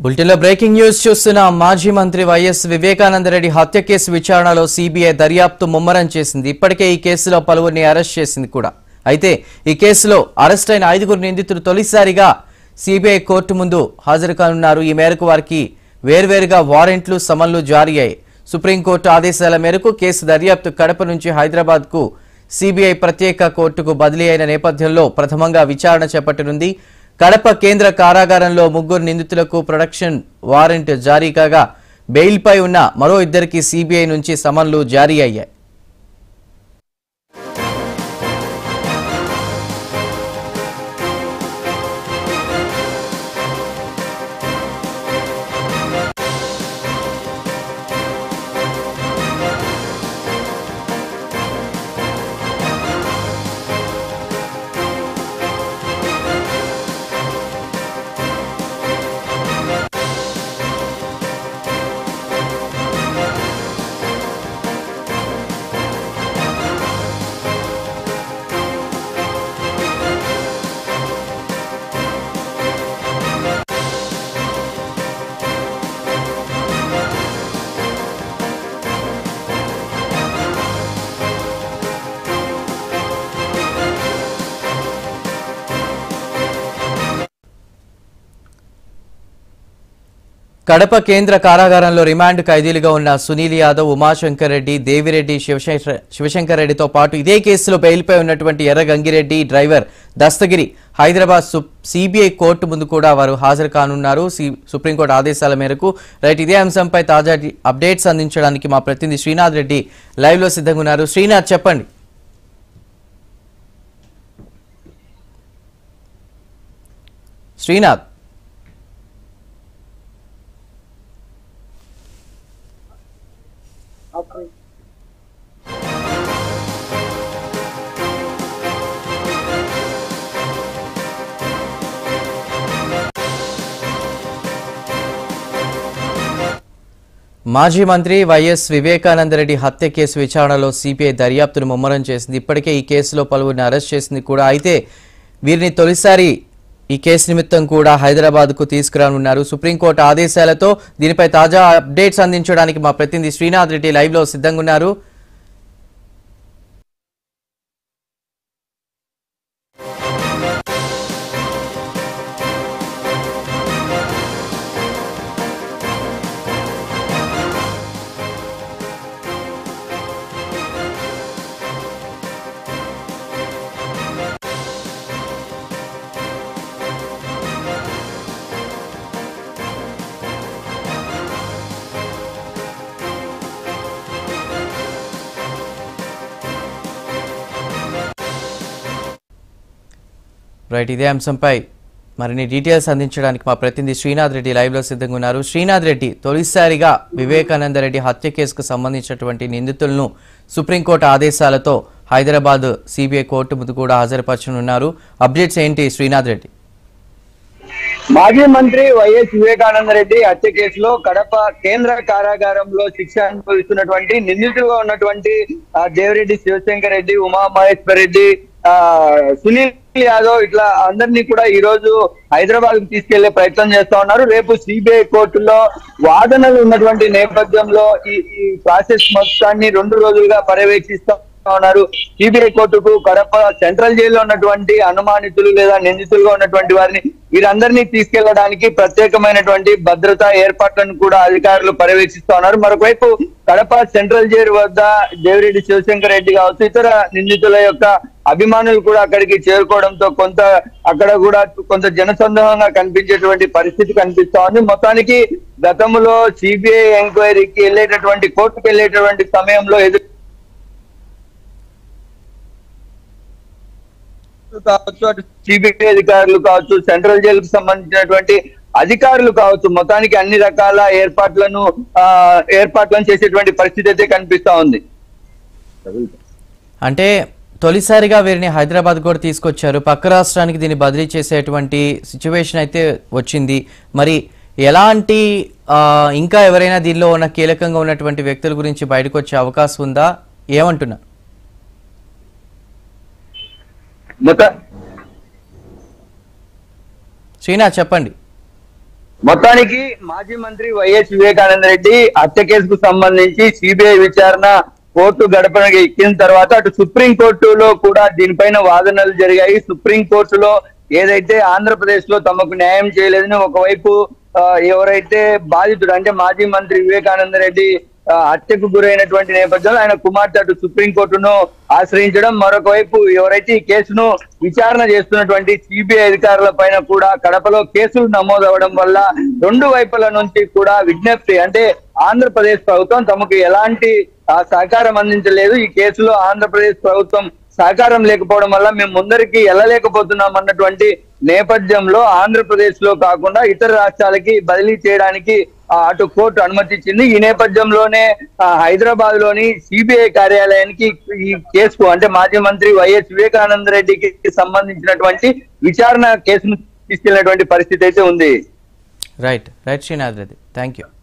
బులెటిన్లో breaking news చూస్తున్న మాజీ మంత్రి వైఎస్ వివేకానందరెడ్డి హత్య కేసు విచారణలో సీబీఐ దర్యాప్తు ముమ్మరం చేసింది. ఇప్పటికే ఈ కేసులో పలువురిని అరెస్ట్ చేసింది కూడా. అయితే ఈ కేసులో అరెస్ట్ అయిన 5 నిందితులు తొలిసారిగా సీబీఐ కోర్టు ముందు హాజరు కానున్నారు. ఈ మేరకు వారికి వేర్వేరుగా వారెంట్లు సమన్లు జారీ అయ్యాయి. సుప్రీంకోర్టు ఆదేశాల మేరకు కేసు దర్యాప్తు కడప నుంచి హైదరాబాద్కు సీబీఐ ప్రత్యేక కోర్టుకు బదిలీ అయిన నేపథ్యంలో ప్రథమంగా విచారణ చేపట్టనుంది. కడప కేంద్ర కారాగారంలో 3 నిందితులకు ప్రొడక్షన్ వారెంట్ జారీ కాగా బెయిల్పై ఉన్న మరో 2కి సీబీఐ నుంచి సమన్లు జారీ అయ్యాయి. కడప కేంద్ర కారాగారంలో రిమాండ్ ఖైదీలుగా ఉన్న సునీల్ యాదవ్, ఉమాశంకర్ రెడ్డి, దేవిరెడ్డి, శివశంకర్ రెడ్డితో పాటు ఇదే కేసులో బెయిల్పై ఉన్నటువంటి Erra Gangireddy, driver Dastagiri Hyderabad CBI court ముందు కూడా వారు హాజరు కానున్నారు. సుప్రీంకోర్టు ఆదేశాల మేరకు. రైట్, ఇదే అంశంపై తాజా అప్డేట్స్ అందించడానికి మా ప్రతినిధి శ్రీనాథ్ రెడ్డి లైవ్ లో సిద్ధంగా ఉన్నారు. శ్రీనాథ్, చెప్పండి. శ్రీనాథ్, మాజీ మంత్రి వైఎస్ వివేకానందరెడ్డి హత్య కేసు విచారణలో సీబీఐ దర్యాప్తును ముమ్మరం చేసింది. ఇప్పటికే ఈ కేసులో పలువురిని అరెస్ట్ చేసింది కూడా. అయితే వీరిని తొలిసారి ఈ కేసు నిమిత్తం కూడా హైదరాబాద్కు తీసుకురానున్నారు. సుప్రీంకోర్టు ఆదేశాలతో దీనిపై తాజా అప్డేట్స్ అందించడానికి మా ప్రతినిధి శ్రీనాథ్ రెడ్డి లైవ్ లో సిద్ధంగా ఉన్నారు. రైట్, ఇదే అంశంపై మరిన్ని డీటెయిల్స్ అందించడానికి మా ప్రతినిధి శ్రీనాథ్ రెడ్డి లైవ్ లో సిద్ధంగా ఉన్నారు. శ్రీనాథ్ రెడ్డి, తొలిసారిగా వివేకానందరెడ్డి హత్య కేసుకు సంబంధించినటువంటి నిందితులను సుప్రీంకోర్టు ఆదేశాలతో హైదరాబాద్ సీబీఐ కోర్టు ముందు కూడా హాజరుపరచనున్నారు. అప్డేట్స్ ఏంటి శ్రీనాథ్ రెడ్డి? మాజీ మంత్రి వైఎస్ వివేకానందరెడ్డి హత్య కేసులో కడప కేంద్ర కారాగారంలో శిక్ష అనుభవిస్తున్నటువంటి నిందితులుగా ఉన్నటువంటి దేవిరెడ్డి, శివశంకర్ రెడ్డి, ఉమామహేశ్వర్ రెడ్డి, సునీల్ యాదవ్ ఇట్లా అందరినీ కూడా ఈ రోజు హైదరాబాద్ కు తీసుకెళ్లే ప్రయత్నం చేస్తా ఉన్నారు. రేపు సిబిఐ కోర్టులో వాదనలు ఉన్నటువంటి నేపథ్యంలో ఈ ప్రాసెస్ మొత్తాన్ని 2 రోజులుగా పర్యవేక్షిస్తా ఉన్నారు. సిబిఐ కోర్టుకు కడప సెంట్రల్ జైల్లో ఉన్నటువంటి అనుమానితులు లేదా నిందితులుగా ఉన్నటువంటి వారిని వీరందరినీ తీసుకెళ్లడానికి ప్రత్యేకమైనటువంటి భద్రతా ఏర్పాట్లను కూడా అధికారులు పర్యవేక్షిస్తా ఉన్నారు. మరొకవైపు కడప సెంట్రల్ జైలు వద్ద దేవిరెడ్డి, శివశంకర్ రెడ్డి కావచ్చు ఇతర నిందితుల యొక్క అభిమానులు కూడా అక్కడికి చేరుకోవడంతో అక్కడ కూడా కొంత జనసందోహంగా కనిపించేటువంటి పరిస్థితి కనిపిస్తా ఉంది. మొత్తానికి గతంలో సిబిఐ ఎంక్వైరీకి వెళ్ళేటటువంటి కోర్టుకు వెళ్ళేటటువంటి సమయంలో కావచ్చు, అటు సిబిఐ అధికారులు కావచ్చు, సెంట్రల్ జైలుకు సంబంధించినటువంటి అధికారులు కావచ్చు, మొత్తానికి అన్ని రకాల ఏర్పాట్లను చేసేటువంటి పరిస్థితి అయితే కనిపిస్తా ఉంది. అంటే తొలిసారిగా వీరిని హైదరాబాద్ కూడా తీసుకొచ్చారు. పక్క రాష్ట్రానికి దీన్ని బదిలీ చేసేటువంటి సిచ్యువేషన్ అయితే వచ్చింది. మరి ఎలాంటి ఇంకా ఎవరైనా దీనిలో ఉన్న కీలకంగా ఉన్నటువంటి వ్యక్తుల గురించి బయటకు వచ్చే అవకాశం ఉందా? ఏమంటున్నారు? శ్రీనాథ్ చెప్పండి. మొత్తానికి మాజీ మంత్రి వైఎస్ వివేకానంద రెడ్డి హత్య కేసుకు సంబంధించి సిబిఐ విచారణ కోర్టు గడపడానికి ఎక్కిన తర్వాత అటు సుప్రీం కోర్టులో కూడా దీనిపైన వాదనలు జరిగాయి. సుప్రీం కోర్టులో ఏదైతే ఆంధ్రప్రదేశ్ లో తమకు న్యాయం చేయలేదని ఒకవైపు ఎవరైతే బాధితుడు అంటే మాజీ మంత్రి వివేకానంద రెడ్డి హత్యకు గురైనటువంటి నేపథ్యంలో ఆయన కుమార్తె అటు సుప్రీంకోర్టును ఆశ్రయించడం, మరొక వైపు ఎవరైతే ఈ కేసును విచారణ చేస్తున్నటువంటి సిబిఐ అధికారుల పైన కూడా కడపలో కేసులు నమోదవడం వల్ల రెండు వైపుల నుంచి కూడా విజ్ఞప్తి అంటే ఆంధ్రప్రదేశ్ ప్రభుత్వం తమకు ఎలాంటి సహకారం అందించలేదు, ఈ కేసులో ఆంధ్రప్రదేశ్ ప్రభుత్వం సహకారం లేకపోవడం వల్ల మేము ముందరికి వెళ్ళలేకపోతున్నాం అన్నటువంటి నేపథ్యంలో ఆంధ్రప్రదేశ్ లో కాకుండా ఇతర రాష్ట్రాలకి బదిలీ చేయడానికి అటు కోర్టు అనుమతి ఇచ్చింది. ఈ నేపథ్యంలోనే హైదరాబాద్ లోని సిబిఐ కార్యాలయానికి ఈ కేసుకు అంటే మాజీ మంత్రి వైఎస్ వివేకానంద రెడ్డికి సంబంధించినటువంటి విచారణ కేసును తీసుకెళ్లినటువంటి పరిస్థితి అయితే ఉంది. Right Srinath Reddy, thank you.